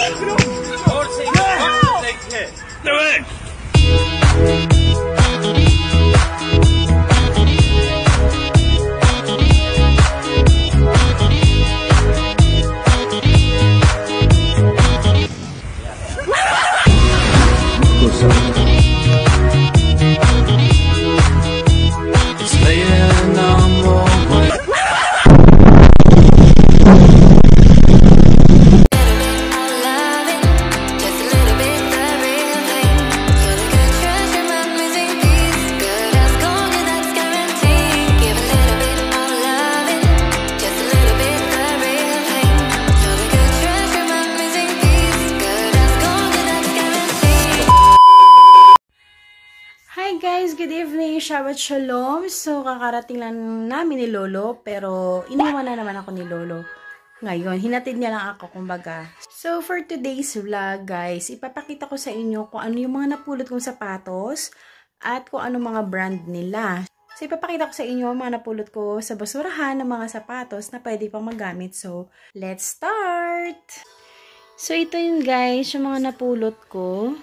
Good evening, Shabbat Shalom. So, kakarating lang namin ni Lolo, pero iniwan na naman ako ni Lolo. Ngayon, hinatid niya lang ako, kumbaga. So, for today's vlog, guys, ipapakita ko sa inyo kung ano yung mga napulot kong sapatos at kung ano mga brand nila. So, ipapakita ko sa inyo ang mga napulot ko sa basurahan ng mga sapatos na pwede pang magamit. So, let's start! So, ito yun, guys, yung mga napulot ko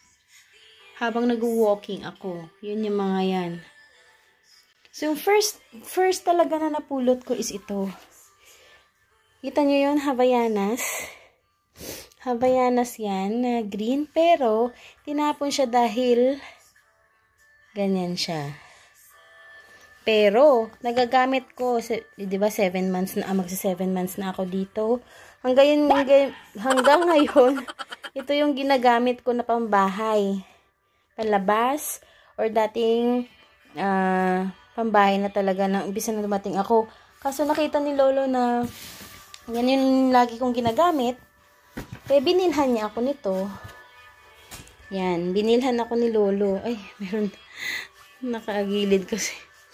habang nag-walking ako. Yun yung mga yan. So, yung first talaga na napulot ko is ito. Kita nyo yun? Havaianas. Havaianas yan, na green. Pero, tinapon siya dahil ganyan siya. Pero, nagagamit ko, di ba 7 months na, magsa 7 months na ako dito. Hanggang ngayon, ito yung ginagamit ko na pambahay. Panlabas, or dating pambahay na talaga na umpisa na dumating ako. Kaso nakita ni Lolo na yan yung lagi kong ginagamit. Kaya binilhan niya ako nito. Yan, binilhan ako ni Lolo. Ay, meron nakaagilid kasi.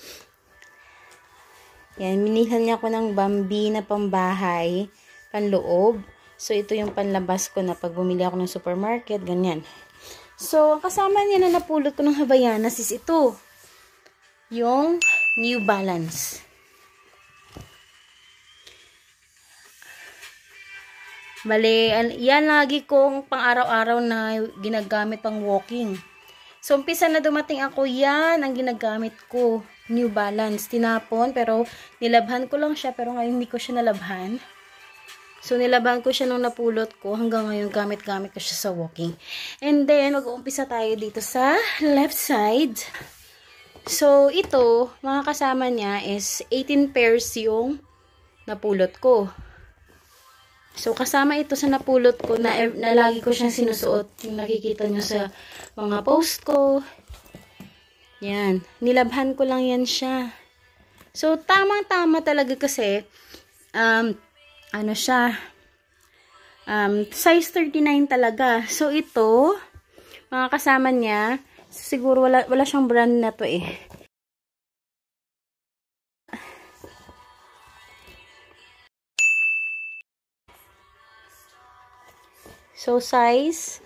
Yan, binilhan niya ako ng Bambi na pambahay, panloob. So, ito yung panlabas ko na pag bumili ako ng supermarket, ganyan. So, ang kasama niya na napulot ko ng Havaianas is ito. Yung New Balance. Bale, yan lagi kong pang-araw-araw na ginagamit pang walking. So, umpisa na dumating ako, yan ang ginagamit ko. New Balance. Tinapon, pero nilabhan ko lang siya, pero ngayon hindi ko siya nalabhan. So, nilaban ko siya nung napulot ko. Hanggang ngayon, gamit-gamit ko siya sa walking. And then, mag-uumpisa tayo dito sa left side. So, ito, mga kasama niya is 18 pairs yung napulot ko. So, kasama ito sa napulot ko na lagi ko siyang sinusuot. Yung nakikita nyo sa mga post ko. Yan. Nilabhan ko lang yan siya. So, tamang-tama talaga kasi, ano siya, size 39 talaga. So, ito, mga kasama niya, siguro wala siyang brand na to eh. So, size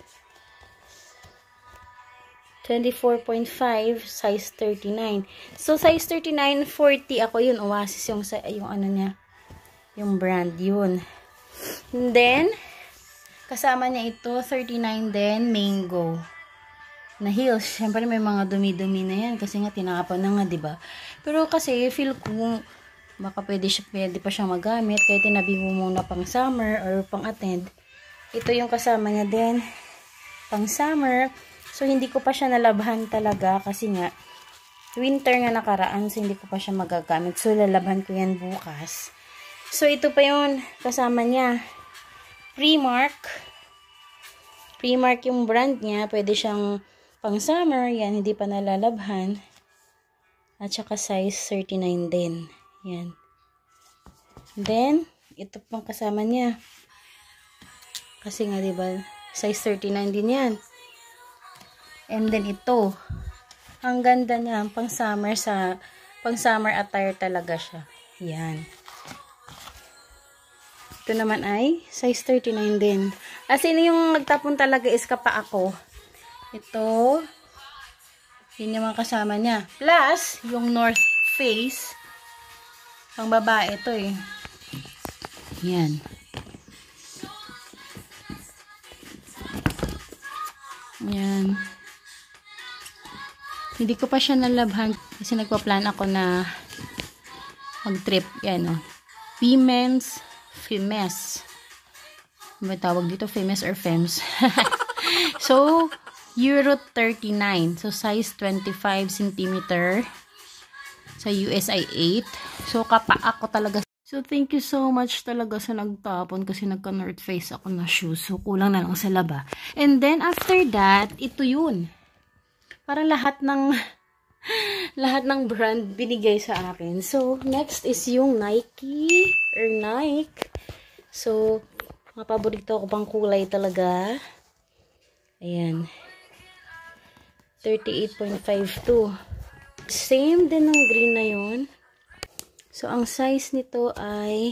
24.5, size 39. So, size 39, 40 ako yun. Oasis yung ano niya. Yung brand yun. And then, kasama niya ito, 39 din, Mango. Na heels. Siyempre may mga dumi-dumi na yan. Kasi nga, tinapon na nga, diba? Pero kasi, feel ko, baka pwede pa siya magamit. Kaya tinabi mo muna pang summer or pang attend. Ito yung kasama niya din. Pang summer. So, hindi ko pa siya nalabhan talaga. Kasi nga, winter nga nakaraan. So, hindi ko pa siya magagamit. So, lalabhan ko yan bukas. So, ito pa yun, kasama niya. Primark. Primark yung brand niya. Pwede siyang pang summer. Yan, hindi pa nalalabhan. At saka size 39 din. Yan. Then, ito pang kasama niya. Kasi nga, diba, size 39 din yan. And then, ito. Ang ganda niya. Pang summer attire talaga siya. Yan. Ito naman ay size 39 din. As in, yung nagtapon talaga is kapa ako. Ito. Yun yung mga kasama niya. Plus, yung North Face. Pang babae ito eh. Yan. Yan. Hindi ko pa siya nalabhan kasi nagpa-plan ako na mag-trip. Yan, oh. Femens. Ano ba tawag dito? Femmes or fems? So, Euro 39. So, size 25 cm. Sa US ay 8. So, kapaa ko talaga. So, thank you so much talaga sa nagtapon kasi nagka-North Face ako na shoes. So, kulang na lang sa laba. And then, after that, ito yun. Para lahat ng brand binigay sa akin. So, next is yung Nike. So, mga paborito ko pang kulay talaga. Ayan. 38.52. Same din ng green na yun. So, ang size nito ay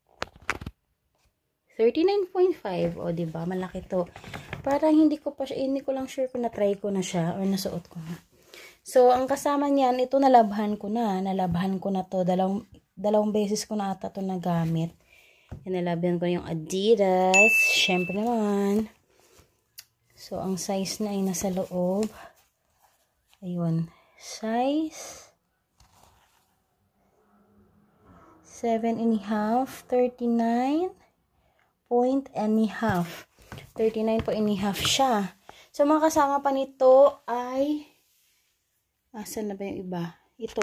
39.5. O, diba? Malaki to. Parang hindi ko lang sure kung na-try ko na siya or nasuot ko na. So, ang kasama niyan, ito nalabhan ko na. Nalabhan ko na to. Dalawang beses ko na ata to nagamit. Nalabhan ko yung Adidas. Syempre naman. So, ang size na ay nasa loob. Ayun. Size 7.5, 39 point and a half. 39 point and a half siya. So, mga kasama pa nito ay asan na ba yung iba? Ito.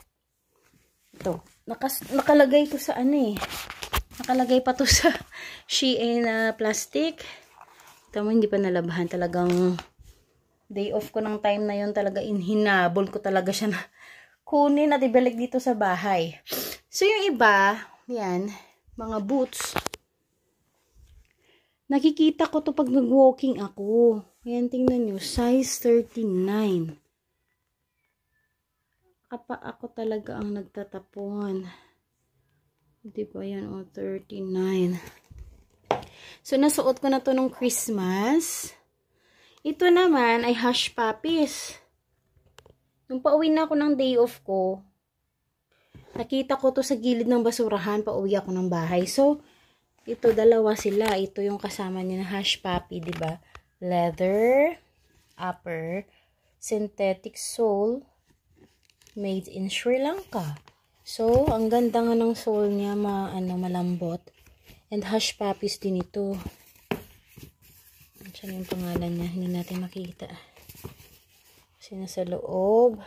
Nakalagay to sa ano eh. Nakalagay pa to sa Shein na plastic. Ito mo, hindi pa nalabahan. Talagang day off ko ng time na yun. Talaga hinabol ko talaga siya na kunin at ibalik dito sa bahay. So, yung iba, yan, mga boots. Nakikita ko to pag nag-walking ako. Ayan, tingnan nyo. Size 39. Ako talaga ang nagtatapon. Diba yan? O, 39. So, nasuot ko na to nung Christmas. Ito naman ay hush puppies. Nung pauwi na ako ng day off ko, nakita ko to sa gilid ng basurahan. Pauwi ako ng bahay. So, ito, dalawa sila. Ito yung kasama niya na hush puppy, diba? Leather, upper, synthetic sole, made in Sri Lanka. So, ang ganda nga ng sole niya, malambot. And hush puppies din ito. Saan yung pangalan niya? Hindi natin makita. Kasi nasa loob.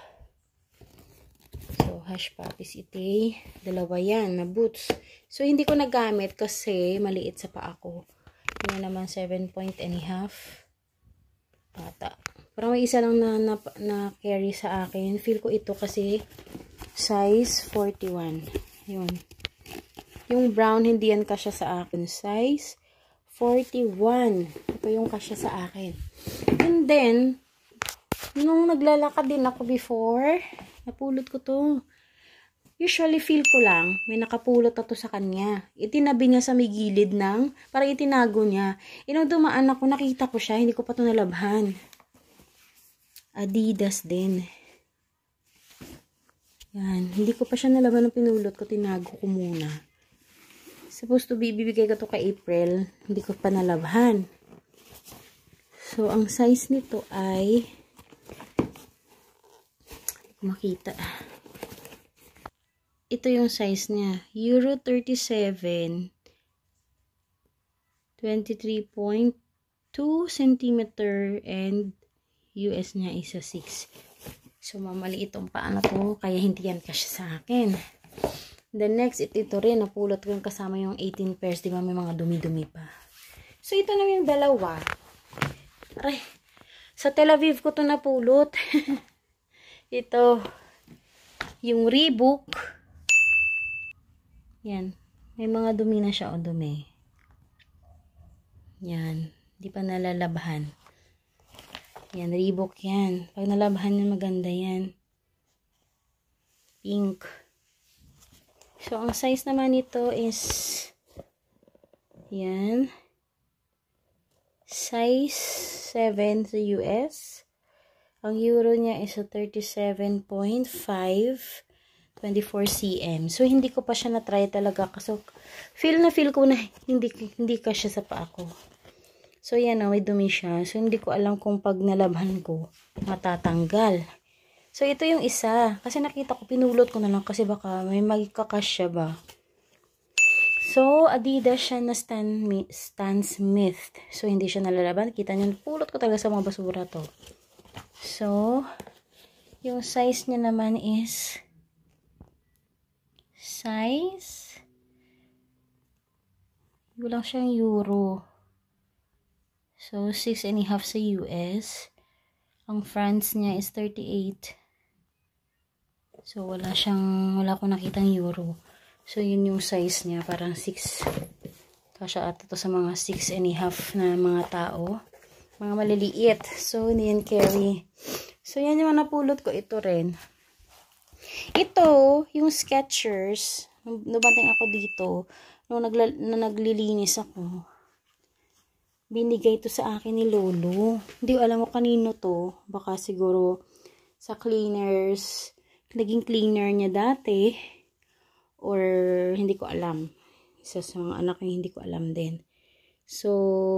So, hush puppies ite. Dalawa yan na boots. So, hindi ko nagamit kasi maliit sa paa ko. Yan naman 7 point and a half. Bata. Parang may isa lang na carry sa akin. Feel ko ito kasi size 41. Yun. Yung brown, hindi yan kasya sa akin. Size 41. Ito yung kasya sa akin. And then, nung naglalakad din ako before, napulot ko to. Usually, feel ko lang, may nakapulot na to sa kanya. Itinabi niya sa may gilid ng, parang itinago niya. Nung dumaan ako, nakita ko siya, hindi ko pa to nalabhan. Adidas din. Yan. Hindi ko pa siya nalaban ng pinulot ko. Tinago ko muna. Supposed to be, bibigay ko to kay April. Hindi ko pa nalabhan. So, ang size nito ay makita. Ito yung size niya. Euro 37. 23.2 cm and US niya isa 6. So, mamaliit itong paano to. Kaya hindi yan kasya sa akin. The next, ito rin. Napulot ko yung kasama yung 18 pairs. Diba may mga dumi-dumi pa. So, ito na yung dalawa. Aray. Sa Tel Aviv ko to napulot. Ito. Yung Reebok. Yan. May mga dumi na siya o dumi. Yan. Di pa nalalabhan. Yan. Reebok yan. Pag nalabhan yan, maganda yan. Pink. So, ang size naman nito is yan. Size 7 sa US. Ang euro niya is 37.5 24 cm. So, hindi ko pa siya na-try talaga. Kasi, feel ko na hindi ka siya sa paa ko. So, yan may dumi siya. So, hindi ko alam kung pag nalabhan ko, matatanggal. So, ito yung isa. Kasi nakita ko, pinulot ko na lang kasi baka may magkakasya ba. So, Adidas siya na Stan Smith. So, hindi siya nalalaban. Kita nyo, pulot ko talaga sa mga basura to. So, yung size niya naman is walang siyang euro. So, 6.5 sa US. Ang France niya is 38. So, wala akong nakitang euro. So, yun yung size niya. Parang 6. Kasya ata to sa mga 6.5 na mga tao. Mga maliliit. So, hindi yan carry. So, yan yung napulot ko. Ito rin. Ito, yung Skechers. Dumating ako dito. Nung naglilinis ako. Binigay to sa akin ni Lolo. Hindi ko alam mo kanino to. Baka siguro sa cleaners. Naging cleaner niya dati. Or hindi ko alam. Isa sa mga anak niya hindi ko alam din. So,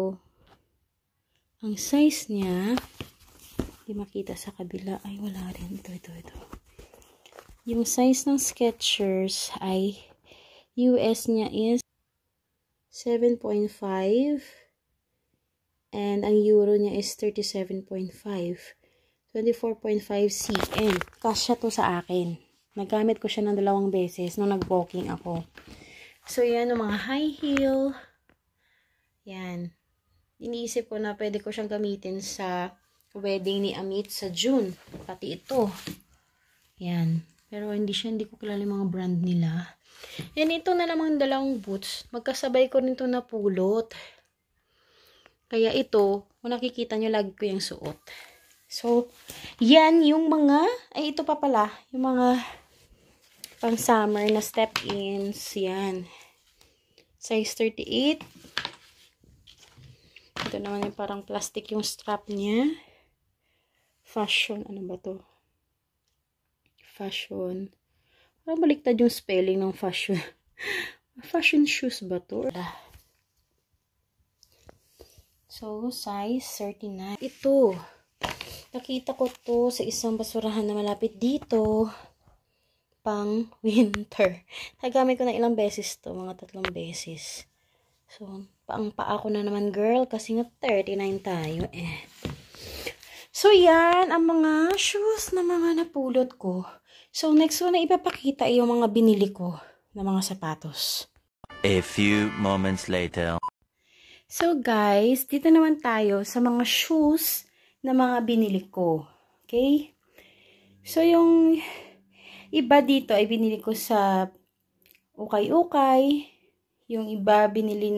ang size niya, hindi makita sa kabila. Ay, wala rin. Ito. Yung size ng Skechers ay US niya is 7.5. And ang euro niya is 37.5. 24.5 cm. Kasya to sa akin. Nagamit ko siya ng 2 beses nung nag-walking ako. So, yan yung mga high heel. Yan. Iniisip ko na pwede ko siyang gamitin sa wedding ni Amit sa June. Pati ito. Yan. Pero hindi ko kilala yung mga brand nila. And ito na namang 2 boots. Magkasabay ko rin ito napulot. Kaya ito, kung nakikita nyo, lagi ko yung suot. So, yan yung mga, ay ito pa pala, yung mga pang summer na step-ins. Yan. Size 38. Ito naman yung parang plastic yung strap niya. Fashion, ano ba to? Fashion. Parang baliktad yung spelling ng fashion. Fashion shoes ba to? So, size 39. Ito. Nakita ko to sa isang basurahan na malapit dito. Pang winter. Nagamit ko na ilang beses to. Mga 3 beses. So, ang paa ko na naman, girl. Kasi nga 39 tayo eh. So, yan ang mga shoes na mga napulot ko. So, next one na ipapakita ay yung mga binili ko na mga sapatos. A few moments later. So, guys, dito naman tayo sa mga shoes na mga binili ko. Okay? So, yung iba dito ay binili ko sa ukay-ukay. Yung iba binili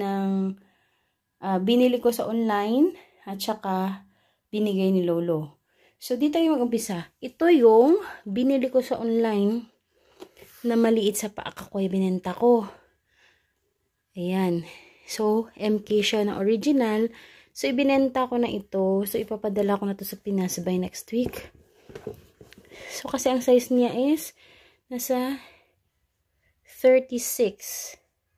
ko sa online at saka binigay ni Lolo. So, dito yung mag-umpisa. Ito yung binili ko sa online na maliit sa paa ko ay binenta ko. Ayan. So, MK siya na original. So, ibinenta ko na ito. So, ipapadala ko na to sa Pinas by next week. So, kasi ang size niya is nasa 36.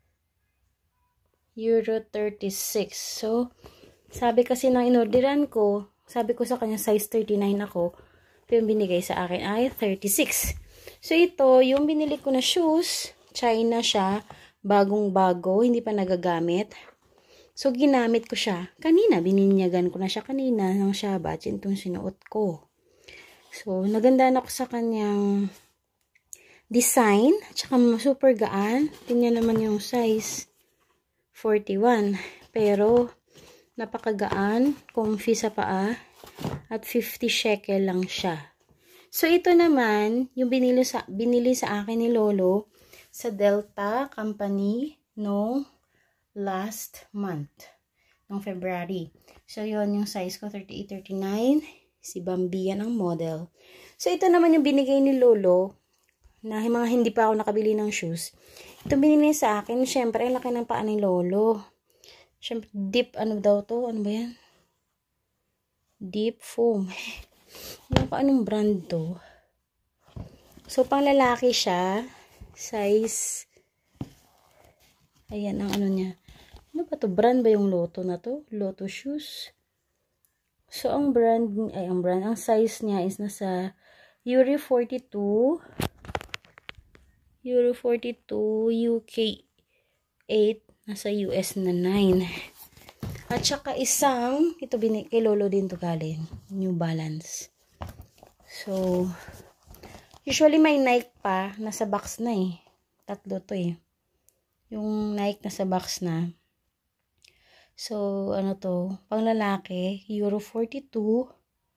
Euro 36. So, sabi kasi ng inorderan ko, sabi ko sa kanya size 39 ako. Pero yung binigay sa akin ay 36. So, ito, yung binili ko na shoes, China siya. Bagong-bago, hindi pa nagagamit. So, ginamit ko siya. Kanina, bininyagan ko na siya kanina ng Shabbat. Itong sinuot ko. So, nagandaan ako sa kanyang design. Tsaka super gaan. Tingnan naman yung size 41. Pero, napakagaan. Comfy sa paa. At 50 shekel lang siya. So, ito naman, yung binili sa akin ni Lolo sa Delta Company no last month, noong February. So, yon yung size ko, 38-39. Si Bambi yan ang model. So, ito naman yung binigay ni Lolo, na mga hindi pa ako nakabili ng shoes. Ito binili sa akin. Siyempre, ang laki ng paa ni Lolo. Siyempre, deep, ano daw to? Ano ba yan? Deep foam. Ano pa, anong brand to? So, pang lalaki siya. Size, ayan ang ano niya. Ano ba to? Brand ba yung Lotto na to? Lotto shoes. So, ang size niya is nasa Euro 42, UK 8, nasa US na 9. At saka isang, ito kay Lolo din to galing, New Balance. So, usually may Nike pa, nasa box na eh. Tatlo to eh. Yung Nike nasa box na. So, ano to? Pang lalaki, Euro 42,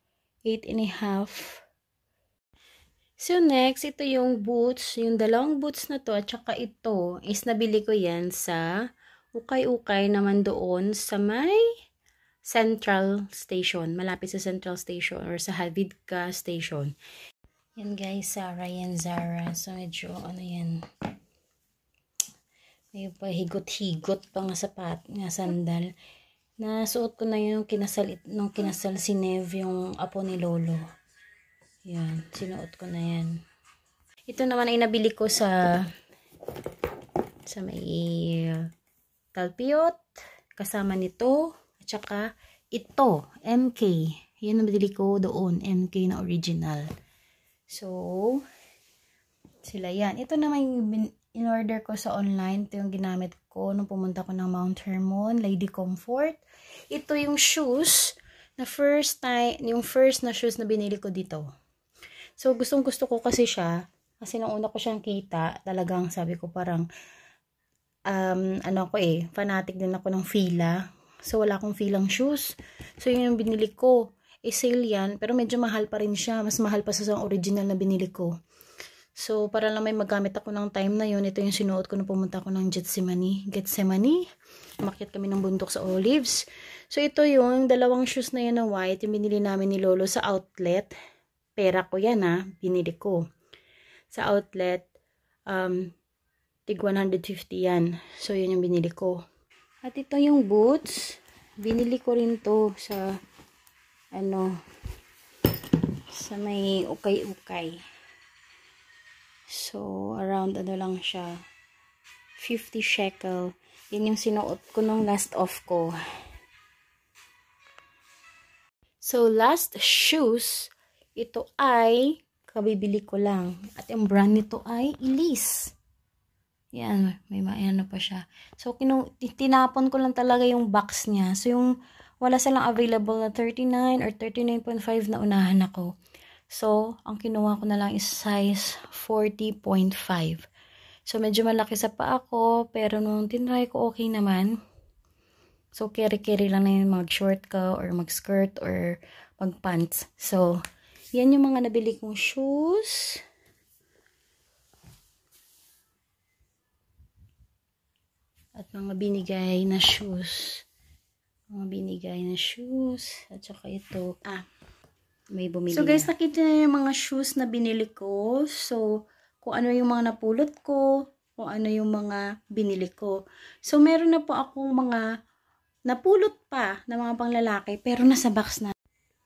8.5. So, next, ito yung boots. Yung dalawang boots na to, at saka ito, is nabili ko yan sa ukay-ukay naman doon sa may Central Station. Malapit sa Central Station or sa Havidka Station. Yan guys, Zara yan, Zara. So, medyo, ano yan, may pahigot-higot pa nga sandal. Nasuot ko na yung nung kinasal si Neve, yung apo ni Lolo. Yan, sinuot ko na yan. Ito naman ay nabili ko sa may Talpiot. Kasama nito. At saka ito, MK. Yan nabili ko doon, MK na original. So, sila yan. Ito naman yung in-order ko sa online. Ito yung ginamit ko nung pumunta ko ng Mount Hermon, Lady Comfort. Ito yung shoes na yung first na shoes na binili ko dito. So, gustong-gusto ko kasi siya. Kasi nung una ko siyang kita, talagang sabi ko parang, fanatic din ako ng Fila. So, wala akong Filang shoes. So, yun yung binili ko. Sale yan, pero medyo mahal pa rin siya. Mas mahal pa sa original na binili ko. So, para lang may magamit ako ng time na yun, ito yung sinuot ko nung pumunta ako ng Gethsemane. Umakyat kami ng bundok sa Olives. So, ito yung dalawang shoes na yan na white, yung binili namin ni Lolo sa outlet. Pera ko yan binili ko. Sa outlet, tig 150 yan. So, yun yung binili ko. At ito yung boots. Binili ko rin to sa, sa may ukay-ukay. So, around lang siya. 50 shekel. Yan yung sinuot ko nung last off ko. So, last shoes, ito ay kabibili ko lang. At yung brand nito ay Elise. Yan, may maano pa siya. So, tinapon ko lang talaga yung box niya. So, yung wala silang available na 39 or 39.5 na unahan ako. So, ang kinuha ko na lang is size 40.5. So, medyo malaki sa paa ko, pero nung tinry ko, okay naman. So, carry-carry lang na yung mag-short ka, or mag-skirt, or mag-pants. So, yan yung mga nabili kong shoes. At mga binigay na shoes. At saka ito. May bumili so guys, nakita na yung mga shoes na binili ko. So, kung ano yung mga napulot ko, kung ano yung mga binili ko. So, meron na po akong mga napulot pa na mga panglalaki, pero nasa box na.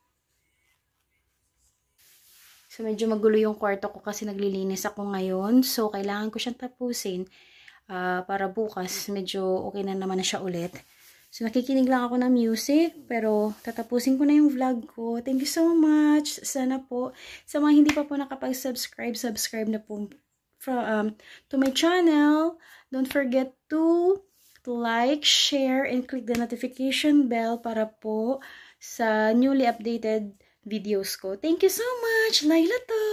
So, medyo magulo yung kwarto ko kasi naglilinis ako ngayon. So, kailangan ko siyang tapusin para bukas medyo okay na naman na siya ulit. So, nakikinig lang ako ng music, pero tatapusin ko na yung vlog ko. Thank you so much. Sana po, sa mga hindi pa po nakapag-subscribe, subscribe na po to my channel. Don't forget to like, share, and click the notification bell para po sa newly updated videos ko. Thank you so much. Laila to!